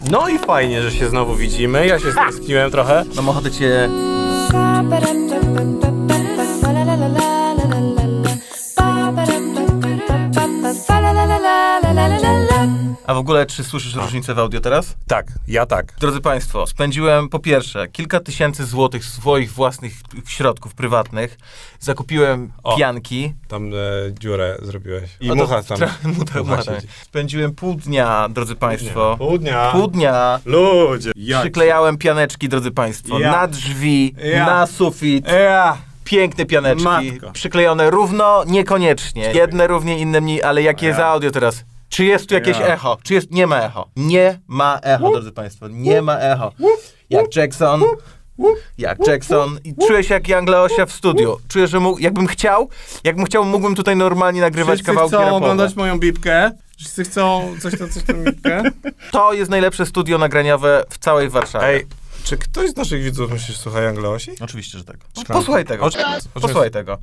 No i fajnie, że się znowu widzimy. Ja się stęskniłem trochę. Mam ochotę cię... A w ogóle, czy słyszysz różnicę w audio teraz? Tak, ja tak. Drodzy Państwo, spędziłem po pierwsze kilka tysięcy złotych swoich własnych środków prywatnych. Zakupiłem pianki. Tam dziurę zrobiłeś. I O, mucha tam. Mucha siedzi. Spędziłem pół dnia, drodzy Państwo. Pół dnia. Ludzie. Przyklejałem pianeczki, drodzy Państwo, na drzwi, na sufit. Piękne pianeczki. Matko. Przyklejone równo, niekoniecznie. Jedne równie, inne mniej, ale jakie za audio teraz? Czy jest tu jakieś echo? Czy jest... Nie ma echo. Nie ma echo, drodzy Państwo. Nie ma echo. Jak Jackson. Jak Jackson. I czuję się jak Young Leosia w studiu. Czuję, że jakbym chciał, mógłbym tutaj normalnie nagrywać Wszyscy kawałki chcą rapowe. oglądać moją bipkę. Wszyscy chcą coś tam bipkę. To jest najlepsze studio nagraniowe w całej Warszawie. Ej, czy ktoś z naszych widzów myślisz, słucha Young Leosi? Oczywiście, że tak. Posłuchaj tego. Posłuchaj tego.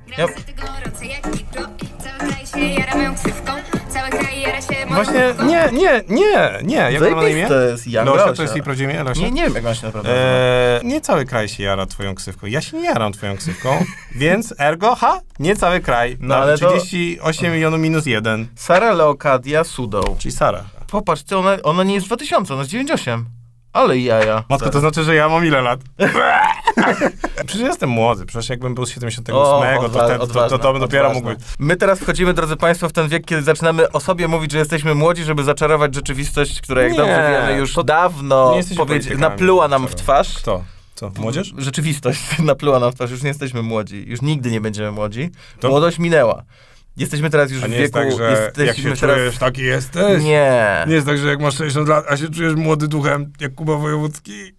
Właśnie, nie. Jak ona ma na imię? To jest Young Leosia, Leosia. to jest jej prawdziwe imię? Leosia? Nie wiem, jak on się naprawdę Nie cały kraj się jara twoją ksywką. Ja się nie jaram twoją ksywką, więc ergo, nie cały kraj. No, ale 38 milionów minus 1. Sara Leokadia Sudoł. Czyli Sara. Popatrz, ona nie jest 2000, ona jest 98. Ale jaja. Matko, to znaczy, że ja mam ile lat? Przecież jestem młody. Przecież jakbym był z 78, to bym dopiero mógł być. My teraz wchodzimy, drodzy Państwo, w ten wiek, kiedy zaczynamy o sobie mówić, że jesteśmy młodzi, żeby zaczarować rzeczywistość, która, jak dobrze wiemy, już dawno napluła nam w twarz. Kto? Co? Młodzież? Rzeczywistość napluła nam w twarz. Już nie jesteśmy młodzi. Już nigdy nie będziemy młodzi. Młodość minęła. Jesteśmy teraz już w wieku... jest tak, że jak się czujesz, taki jesteś? Nie. Nie jest tak, że jak masz 60 lat, a się czujesz młody duchem, jak Kuba Wojewódzki?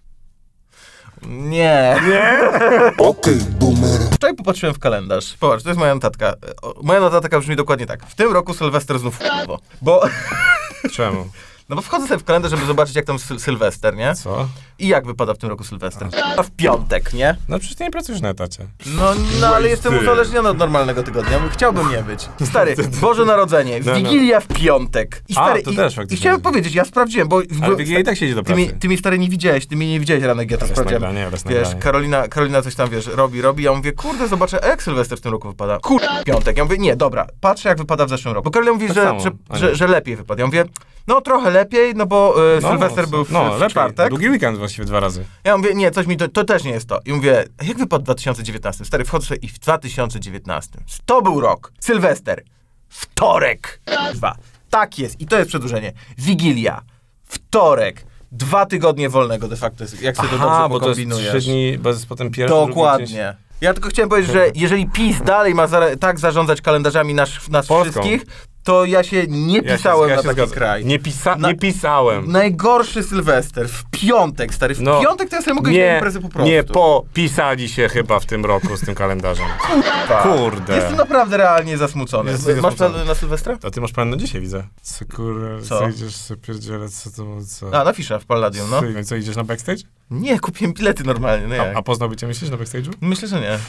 Nie. Okej, boomer. Wczoraj popatrzyłem w kalendarz. Popatrz, to jest moja notatka. Moja notatka brzmi dokładnie tak. W tym roku Sylwester znów bo... Czemu? No bo wchodzę sobie w kalendarz, żeby zobaczyć, jak tam Sylwester, nie? Co? I jak wypada w tym roku Sylwester? A w piątek, nie? No przecież ty nie pracujesz na etacie. No ale jestem uzależniony od normalnego tygodnia. Chciałbym nie być. Stary, Boże Narodzenie, Wigilia w piątek. I stary, to też faktycznie. I chciałem powiedzieć, ja sprawdziłem, bo... Ale Wigilia i tak siedzi do pracy. Ty mnie stary nie widziałeś, ranek, ja to sprawdziłem. Wiesz, Karolina coś tam, wiesz, robi, ja mówię, kurde, zobaczę, jak Sylwester w tym roku wypada. Piątek. Ja mówię, nie, dobra, patrzę, jak wypada w zeszłym roku. Bo Karolina mówi, że lepiej wypada. Ja mówię, no trochę lepiej, no bo Sylwester był w czwartek. Długi weekend właściwie 2 razy. Ja mówię, nie, coś mi to też nie jest to. I mówię, jak wypadł w 2019? Stary, wchodzę sobie i w 2019. To był rok. Sylwester. Wtorek. 2. Tak jest. I to jest przedłużenie. Wigilia. Wtorek. 2 tygodnie wolnego de facto jest, jak sobie to dobrze pokombinujesz. Bo to jest 3 dni, bo jest potem pierwszy, Dokładnie. Ja tylko chciałem powiedzieć, że jeżeli PiS dalej ma tak zarządzać kalendarzami nas wszystkich, to ja się nie pisałem na taki kraj. Nie pisałem. Najgorszy Sylwester. W piątek, stary. W piątek to ja sobie mogę iść na imprezę po prostu. Nie popisali się chyba w tym roku z tym kalendarzem. Kurde. Jestem naprawdę realnie zasmucony. Masz plan na Sylwestra? A ty masz plan na dzisiaj, widzę. Co idziesz sobie pierdzielę, co? A, na Fisza w Palladium, no. Co, idziesz na backstage? Nie, kupiłem bilety normalnie, no jak? A poznałby cię, myślisz, na backstage'u? Myślę, że nie.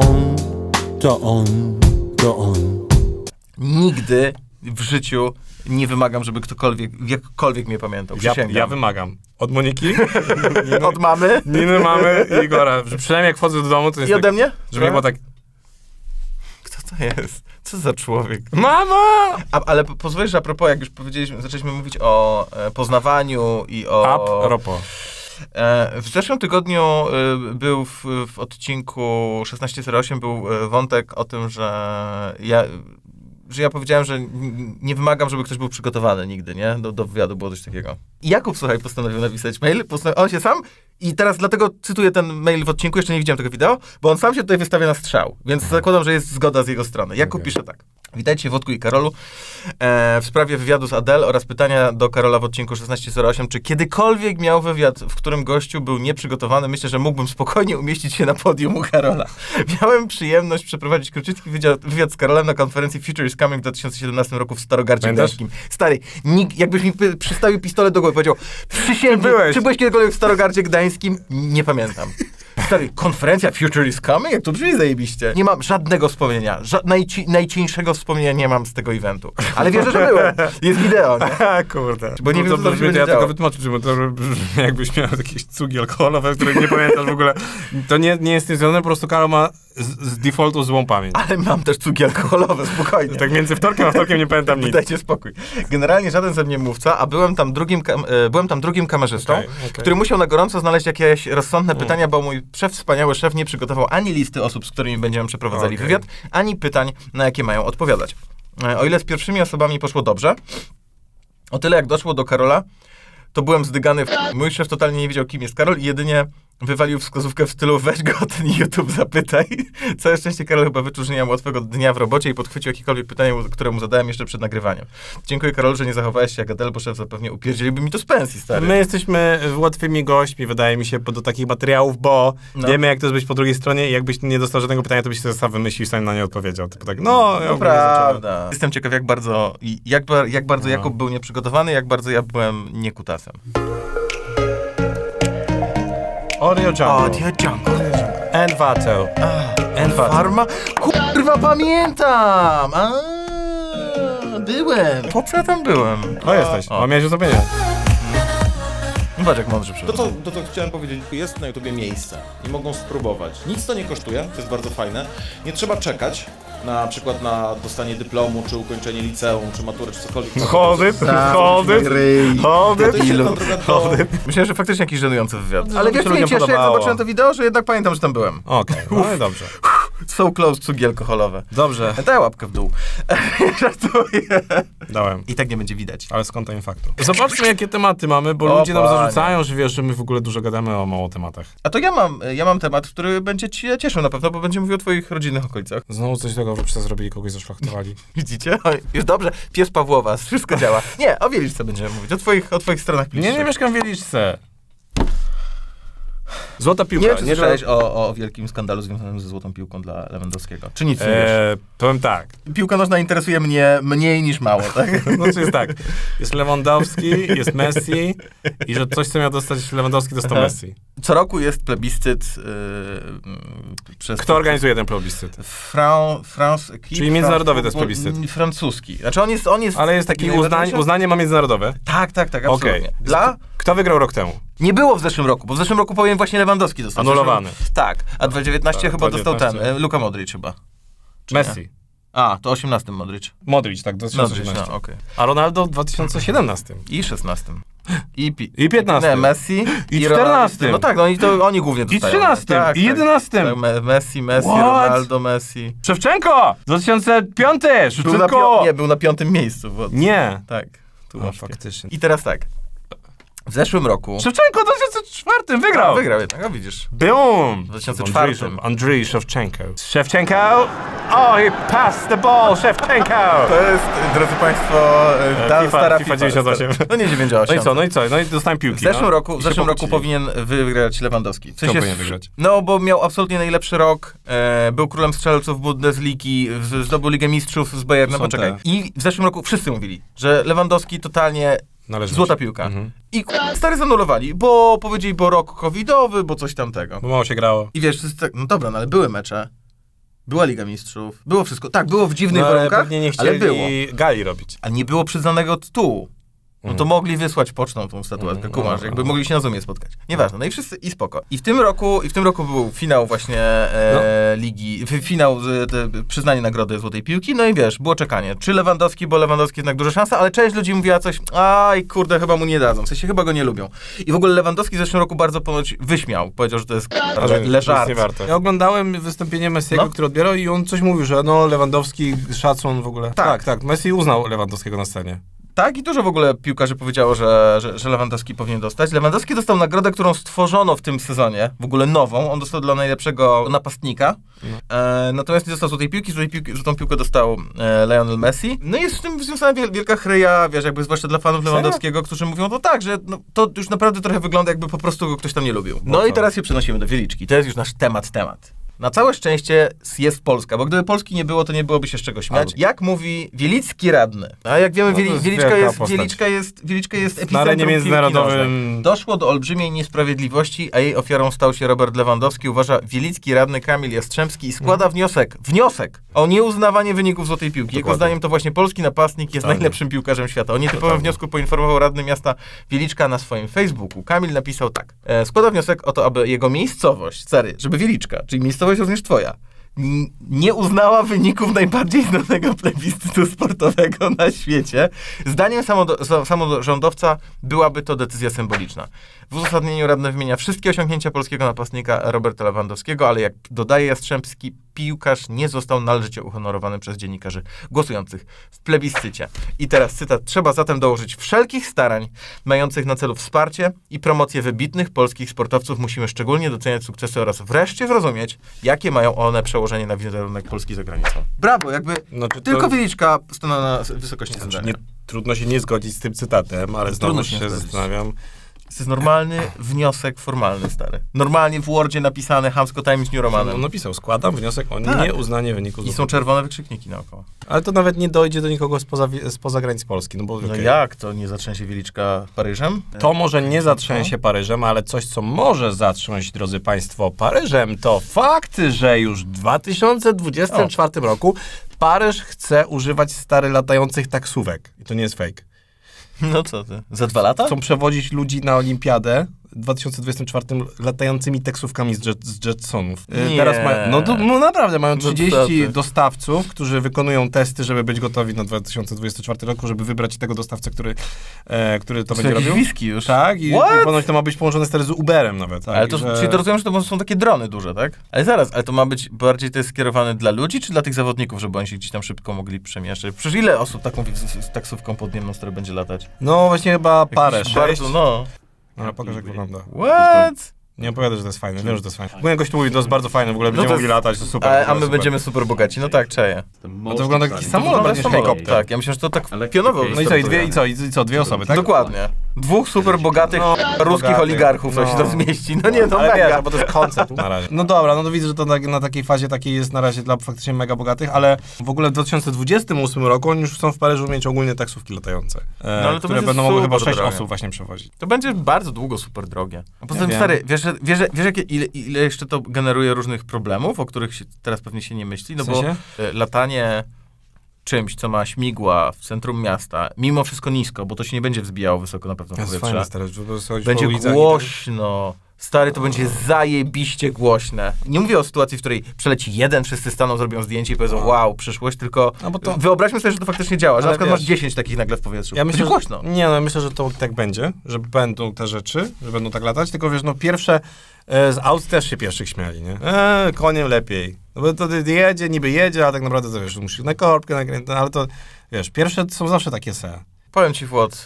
To on. Nigdy w życiu nie wymagam, żeby ktokolwiek, jakkolwiek mnie pamiętał. Ja wymagam. Od Moniki? Od mamy? Niny, mamy i Igora. Przynajmniej jak wchodzę do domu, to jest I ode mnie? Żeby nie było tak... Kto to jest? Co za człowiek? Mama! Ale pozwolisz, że a propos, jak już zaczęliśmy mówić o poznawaniu i o... W zeszłym tygodniu był w odcinku 1608 był wątek o tym, że ja powiedziałem, że nie wymagam, żeby ktoś był przygotowany nigdy, nie? Do wywiadu było coś takiego. I Jakub, słuchaj, postanowił napisać mail, on się sam, i teraz dlatego cytuję ten mail w odcinku, jeszcze nie widziałem tego wideo, bo on sam się tutaj wystawia na strzał, więc zakładam, że jest zgoda z jego strony. Jakub pisze tak. Witajcie, Wodku i Karolu. W sprawie wywiadu z Adele oraz pytania do Karola w odcinku 1608, czy kiedykolwiek miał wywiad, w którym gościu był nieprzygotowany? Myślę, że mógłbym spokojnie umieścić się na podium u Karola. Miałem przyjemność przeprowadzić króciutki wywiad z Karolem na konferencji Future is Coming w 2017 roku w Starogardzie Gdańskim. Stary, jakbyś mi przystawił pistolet do głowy, powiedział, przysięgam, czy byłeś kiedykolwiek w Starogardzie Gdańskim? Nie pamiętam. Stary, konferencja Future is Coming? Jak to brzmi zajebiście. Nie mam żadnego wspomnienia. Najcieńszego wspomnienia nie mam z tego eventu. Ale wierzę, że byłem. Jest wideo, nie? Kurde. Bo nie wiem, co to będzie ja działo. tylko wytłumaczę, bo to jakbyś miał jakieś cugi alkoholowe, których nie pamiętasz w ogóle. To nie jest związane, po prostu Karol ma z defaultu złą pamięć. Ale mam też cugi alkoholowe, spokojnie. Tak między wtorkiem a wtorkiem nie pamiętam nic. Dajcie spokój. Generalnie żaden ze mnie mówca, a byłem tam drugim kamerzystą, który musiał na gorąco znaleźć jakieś rozsądne pytania, bo mój wspaniały szef nie przygotował ani listy osób, z którymi będziemy przeprowadzali wywiad, ani pytań, na jakie mają odpowiadać. O ile z pierwszymi osobami poszło dobrze, o tyle jak doszło do Karola, to byłem zdygany. Mój szef totalnie nie wiedział, kim jest Karol i jedynie wywalił wskazówkę w stylu weź go o ten YouTube zapytaj. Całe szczęście Karol chyba wyczuł, że nie miał łatwego dnia w robocie i podchwycił jakiekolwiek pytanie, które mu zadałem jeszcze przed nagrywaniem. Dziękuję Karol, że nie zachowałeś się jak Adele, bo szef zapewne upierdzieliby mi to z pensji, stary. My jesteśmy łatwymi gośćmi, wydaje mi się, do takich materiałów, bo wiemy, jak to jest być po drugiej stronie i jakbyś nie dostał żadnego pytania, to byś się sam wymyślił i sam na nie odpowiedział. Typu tak, prawda. Jestem ciekaw, jak bardzo Jakub był nieprzygotowany, jak bardzo ja byłem niekutasem. Audio Jungle. And Vato. And Vato. Farma? Kurwa, pamiętam! Byłem. Po co ja tam byłem? Jesteś. Miałeś ustawienie. Zobacz, jak mądrze przyszedł. To chciałem powiedzieć, jest na YouTubie miejsce i mogą spróbować. Nic to nie kosztuje, to jest bardzo fajne. Nie trzeba czekać na przykład na dostanie dyplomu, czy ukończenie liceum, czy matury, czy cokolwiek. Hold it. Myślałem, że faktycznie jakiś żenujący wywiad. Ale wiesz, mnie cieszę, jak zobaczyłem to wideo, że jednak pamiętam, że tam byłem. Okej, no i dobrze. So close, cugi alkoholowe. Dobrze. Daj łapkę w dół. Żartuję. Dałem. I tak nie będzie widać. Ale skąd to faktu? Zobaczmy, jakie tematy mamy, bo ludzie nam zarzucają, że wiesz, że my w ogóle dużo gadamy o mało tematach. A to ja mam temat, który będzie cię cieszył na pewno, bo będzie mówił o twoich rodzinnych okolicach. Znowu coś tego, że przez zrobili, kogoś zaszlachtowali. Widzicie? Już dobrze. Pies Pawłowa, wszystko działa. Nie, o Wieliczce będziemy mówić, o twoich stronach bliższych. Nie mieszkam w Wieliczce. Złota piłka. Nie wiem, czy słyszałeś o wielkim skandalu związanym ze złotą piłką dla Lewandowskiego. Czy nic nie wiesz? Powiem tak. Piłka nożna interesuje mnie mniej niż mało, tak? No to jest tak. Jest Lewandowski, jest Messi i że coś, co miał dostać Lewandowski, dostał Messi. Co roku jest plebiscyt przez... Kto organizuje ten plebiscyt? Czyli międzynarodowy to jest plebiscyt. Francuski. Znaczy on jest... Ale jest taki uznanie ma międzynarodowe. Tak, absolutnie. Okay. Kto wygrał rok temu? Nie było w zeszłym roku, bo w zeszłym roku powiem właśnie Lewandowski dostał. Anulowany. Tak, a 2019 chyba dostał ten, Luka Modric chyba. Czy Messi. Nie? To 18 Modric. Modric, tak, 2018. No, okay. A Ronaldo w 2017. I 16. I 15. Nie, Messi. I 14. No tak, oni głównie dostają. I 13. Tak, i 11. Tak, Messi, Ronaldo, Messi. Szewczenko! 2005. Szewczenko! Był na 5. miejscu. Nie. Tak. Faktycznie. I teraz tak. W zeszłym roku... Szewczenko w 2004 wygrał! Wygrał jednak, widzisz. Boom! W 2004. Andrzej Szewczenko. Szewczenko! He passed the ball, Szewczenko! To jest, drodzy państwo, stara FIFA 98. No nie 98. No i co? No i dostałem piłki. W zeszłym roku powinien wygrać Lewandowski. Co powinien wygrać? No, bo miał absolutnie najlepszy rok. Był królem strzelców Bundesligi, zdobył Ligę Mistrzów z Bayernem. Poczekaj. I w zeszłym roku wszyscy mówili, że Lewandowski totalnie... Złota piłka. I stary zanulowali, bo powiedzieli, bo rok covidowy, bo coś tamtego. Bo mało się grało. I wiesz, no dobra, no ale były mecze. Była Liga Mistrzów. Było wszystko. Tak, było w dziwnych warunkach, pewnie nie chcieli ale było. gali robić. A nie było przyznanego tytułu. No to mogli wysłać pocztą tą statuetkę, kumasz, jakby mogli się na Zoomie spotkać. Nieważne, no i wszyscy, i spoko. I w tym roku był finał właśnie ligi, finał, przyznanie nagrody Złotej Piłki, no i wiesz, było czekanie. Czy Lewandowski, bo Lewandowski jednak duża szansa, ale część ludzi mówiła coś, kurde, chyba mu nie dadzą, w sensie chyba go nie lubią. I w ogóle Lewandowski w zeszłym roku bardzo ponoć wyśmiał, powiedział, że to jest żart. Ja oglądałem wystąpienie Messiego, który odbierał i on coś mówił, że Lewandowski, szacun w ogóle. Tak, Messi uznał Lewandowskiego na scenie. Tak, i dużo w ogóle piłkarzy powiedziało, że Lewandowski powinien dostać. Lewandowski dostał nagrodę, którą stworzono w tym sezonie, w ogóle nową. On dostał dla najlepszego napastnika. Natomiast nie dostał Złotej Piłki. Złotą piłkę dostał Lionel Messi. No i jest z tym związana wielka chryja, wiesz, jakby zwłaszcza dla fanów Lewandowskiego, którzy mówią, że to już naprawdę trochę wygląda, jakby po prostu go ktoś tam nie lubił. No i teraz się przenosimy do Wieliczki. To jest już nasz temat. Na całe szczęście jest Polska, bo gdyby Polski nie było, to nie byłoby się z czego śmiać. Jak mówi Wielicki radny. A jak wiemy, Wieliczka jest epicentrum na arenie międzynarodowym. Doszło do olbrzymiej niesprawiedliwości, a jej ofiarą stał się Robert Lewandowski, uważa Wielicki radny Kamil Jastrzębski i składa wniosek o nieuznawanie wyników Złotej Piłki. Jego zdaniem to właśnie polski napastnik jest najlepszym piłkarzem świata. O nietypowym wniosku poinformował radny miasta Wieliczka na swoim Facebooku. Kamil napisał tak. Składa wniosek o to, aby jego miejscowość, żeby Wieliczka, czyli miejscowość również twoja, nie uznała wyników najbardziej znanego plebiscytu sportowego na świecie. Zdaniem samorządowca byłaby to decyzja symboliczna. W uzasadnieniu radny wymienia wszystkie osiągnięcia polskiego napastnika Roberta Lewandowskiego, ale jak dodaje Jastrzębski, piłkarz nie został należycie uhonorowany przez dziennikarzy głosujących w plebiscycie. I teraz cytat. Trzeba zatem dołożyć wszelkich starań mających na celu wsparcie i promocję wybitnych polskich sportowców. Musimy szczególnie doceniać sukcesy oraz wreszcie zrozumieć, jakie mają one przełożenie na wizerunek Polski za granicą. Brawo, jakby tylko Wieliczka stanęła na wysokości zadania. Trudno się nie zgodzić z tym cytatem, ale znowu się zastanawiam. To jest normalny wniosek formalny, stary. Normalnie w Wordzie napisane chamsko Times New Romanem. On napisał, składam wniosek o nieuznanie wyników. I są czerwone wykrzykniki naokoło. Ale to nawet nie dojdzie do nikogo spoza granic Polski. No, bo, jak? To nie zatrzęsie Wieliczka Paryżem? To może nie zatrzęsie Paryżem, ale coś, co może zatrząść, drodzy państwo, Paryżem, to fakt, że już w 2024 roku Paryż chce używać latających taksówek. I to nie jest fake. No co ty? Za 2 lata? Chcą przewozić ludzi na olimpiadę w 2024 latającymi taksówkami z Jetsonów. Teraz no naprawdę mają 30 dostawców, którzy wykonują testy, żeby być gotowi na 2024 roku, żeby wybrać tego dostawcę, który to będzie robił. Whisky już. Tak, i ponoć to ma być połączone stary z Uberem nawet. Tak, ale to, czyli to rozumiem, że to są takie drony duże, tak? Ale zaraz, ale to ma być bardziej to jest skierowane dla ludzi, czy dla tych zawodników, żeby oni się gdzieś tam szybko mogli przemieszczać? Przecież ile osób taką taksówką podniemną, z której będzie latać? No właśnie chyba parę, 6. Bardzo, Ale pokaż, jak wygląda. What? Nie opowiadaj, że to jest fajne. Wiem, że to jest fajne. Bo jak gość mówi, to jest bardzo fajne, w ogóle będziemy mogli latać, to super. A my będziemy super bogaci. No tak, czeję. No to wygląda jak taki samolot, bardziej niż helikopter. Tak, ja myślę, że to tak pionowo. No i co, 2 osoby, tak? Dokładnie. 2 super bogatych ruskich oligarchów coś to zmieści. No nie, no ale mega. Wiesz, bo to jest koncept na razie. No dobra, no to widzę, że to na takiej fazie takiej jest na razie dla faktycznie mega bogatych, ale w ogóle w 2028 roku oni już chcą w Paryżu mieć ogólnie taksówki latające, ale to które będą mogły chyba 6 osób właśnie przewozić. To będzie bardzo długo super drogie. A poza tym, stary, wiesz ile jeszcze to generuje różnych problemów, o których teraz pewnie się nie myśli, no bo latanie czymś, co ma śmigła w centrum miasta, mimo wszystko nisko, bo to się nie będzie wzbijało wysoko na pewno w powietrze. Będzie głośno. Stary, to będzie zajebiście głośne. Nie mówię o sytuacji, w której przeleci jeden, wszyscy staną, zrobią zdjęcie i powiedzą, wow, przyszłość, tylko wyobraźmy sobie, że to faktycznie działa, że na przykład masz 10 takich nagle w powietrzu. Ja myślę, głośno. Ja myślę, że to tak będzie, że będą te rzeczy, że będą tak latać, tylko wiesz, pierwsze z aut też się pierwszych śmiali, nie? Koniem lepiej. No bo to niby jedzie, a tak naprawdę to wiesz, musisz na korbkę nakręcić, ale to, wiesz, pierwsze są zawsze takie Powiem ci, Włod,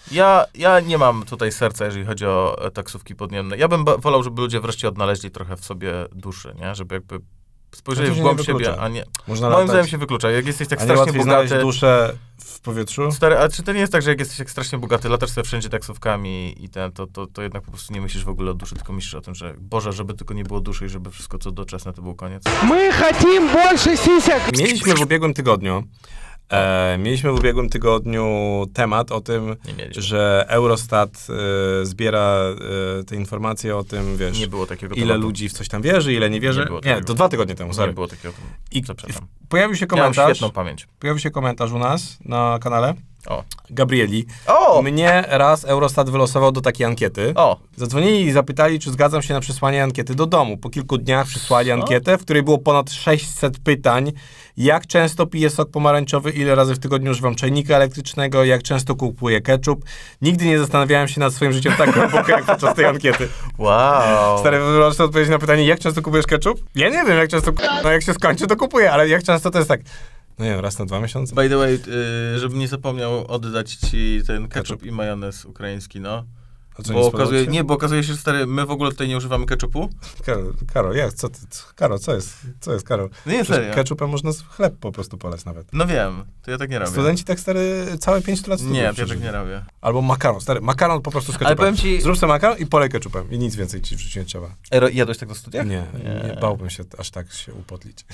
ja nie mam tutaj serca, jeżeli chodzi o taksówki podniemne. Ja bym wolał, żeby ludzie wreszcie odnaleźli trochę w sobie duszy, nie? Żeby jakby spojrzeli w głąb siebie, a nie... Moim zdaniem się wyklucza. Jak jesteś tak strasznie bogaty... znaleźć duszę w powietrzu? Stary, a czy to nie jest tak, że jak jesteś tak strasznie bogaty, latasz sobie wszędzie taksówkami i to jednak po prostu nie myślisz w ogóle o duszy, tylko myślisz o tym, że Boże, żeby tylko nie było duszy i żeby wszystko co doczesne to był koniec. My chcemy больше сисек! Mieliśmy w ubiegłym tygodniu temat o tym, że Eurostat zbiera te informacje o tym, wiesz, nie było takiego ile ludzi w coś tam wierzy, ile nie wierzy. Nie, to 2 tygodnie temu, sorry. Nie było takiego tematu. Pojawił się komentarz. Ja mam świetną pamięć. Pojawił się komentarz u nas na kanale. O. Gabrieli. O! Mnie raz Eurostat wylosował do takiej ankiety. O. Zadzwonili i zapytali, czy zgadzam się na przesłanie ankiety do domu. Po kilku dniach przysłali ankietę, w której było ponad 600 pytań. Jak często piję sok pomarańczowy, ile razy w tygodniu używam czajnika elektrycznego, jak często kupuję ketchup. Nigdy nie zastanawiałem się nad swoim życiem tak głęboko, jak podczas tej ankiety. Wow. Stary, możesz odpowiedzieć na pytanie, jak często kupujesz ketchup? Ja nie wiem, jak często, jak się skończy, to kupuję, ale jak często to jest tak... No nie wiem, raz na 2 miesiące. By the way, żebym nie zapomniał oddać ci ten ketchup i majonez ukraiński, no. A co, nie okazuje, nie, bo okazuje się, że stary, my w ogóle tutaj nie używamy ketchupu. Karol, jak? Karol, co jest? Co jest, Karol? Nie, serio. Ketchupem można chleb po prostu polać nawet. No wiem, to ja tak nie robię. Studenci tak, stary, całe 5 lat studiów. Nie, ja tak nie robię. Albo makaron, stary, makaron po prostu z ketchupem. Ale powiem ci... Zrób sobie makaron i polej ketchupem i nic więcej ci w życiu nie trzeba. Jadłeś tak do studiach? Nie, bałbym się aż tak się upodlić.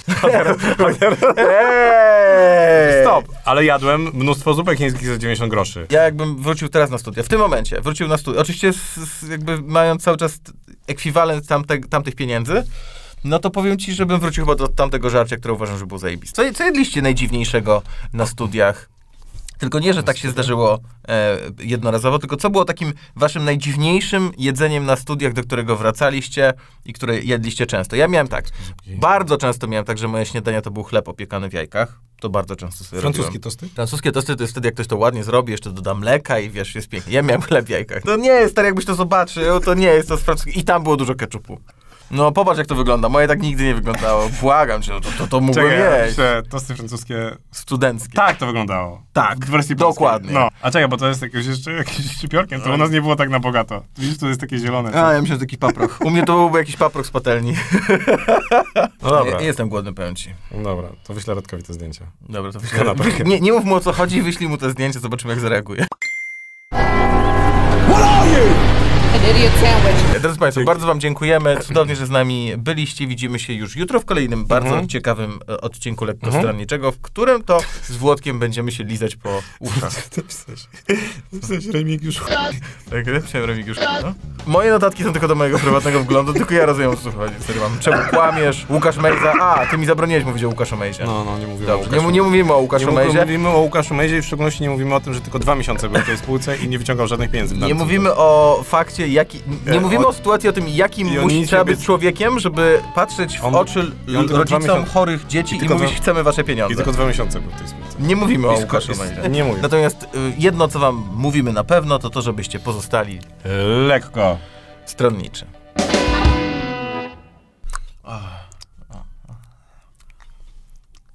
Stop! Ale jadłem mnóstwo zupek chińskich za 90 groszy. Ja jakbym wrócił teraz na studia, w tym momencie wrócił na studia, oczywiście jakby mając cały czas ekwiwalent tamtych pieniędzy, no to powiem ci, żebym wrócił chyba do tamtego żarcia, które uważam, że było zajebiste. Co jedliście najdziwniejszego na studiach? Tylko nie, że tak się zdarzyło jednorazowo, tylko co było takim waszym najdziwniejszym jedzeniem na studiach, do którego wracaliście i które jedliście często? Ja miałem tak, bardzo często miałem tak, że moje śniadania to był chleb opiekany w jajkach. To bardzo często sobie Francuskie robiłem. tosty? Francuskie tosty to jest wtedy, jak ktoś to ładnie zrobi, jeszcze doda mleka i wiesz, jest pięknie. Ja miałem chleb w jajkach. To nie jest, stary, jakbyś to zobaczył, to nie jest to z francuskiego. I tam było dużo ketchupu. No popatrz, jak to wygląda. Moje tak nigdy nie wyglądało. Błagam cię, to mogłem jeść. Tosty francuskie... Studenckie. Tak to wyglądało. Tak, w wersji dokładnie. No. A czekaj, bo to jest jakimś szczypiorkiem, to u nas nie było tak na bogato. Widzisz, to jest takie zielone. A, ja myślałem, że taki paproch. U mnie to byłby jakiś paproch z patelni. No dobra. Ja jestem głodny, powiem ci. Dobra, to wyślę Radkowi te zdjęcia. Dobra, to wyślę. Nie mów mu, o co chodzi, wyślij mu te zdjęcia, zobaczymy, jak zareaguje. Drodzy Państwo, bardzo wam dziękujemy. Cudownie, że z nami byliście. Widzimy się już jutro w kolejnym bardzo ciekawym odcinku lekkostronniczego, w którym to z Włodkiem będziemy się lizać po uszach. Napisałeś Remigiusz. Tak, napisałem Remigiusz. No? Moje notatki są tylko do mojego prywatnego wglądu, tylko ja rozumiem, o co chodzi. Czemu kłamiesz? Łukasz Mejza. A, ty mi zabroniłeś mówić o Łukaszu Mejzie. No, nie mówimy Dobrze, o Łukaszu. Nie mówimy o Łukaszu Mejzie. Nie mówimy o Łukaszu Mejzie i w szczególności nie mówimy o tym, że tylko 2 miesiące był w tej spółce i nie wyciągał żadnych pieniędzy. Nie mówimy o fakcie, nie mówimy o sytuacji o tym, jakim trzeba być człowiekiem, żeby patrzeć w oczy rodzicom chorych dzieci i mówić, chcemy wasze pieniądze. I tylko 2 miesiące był w tej spółce. Nie mówimy o Łukaszu Mejzie. Nie mówimy. Natomiast jedno, co wam mówimy na pewno, to żebyście pozostali lekko stronniczy.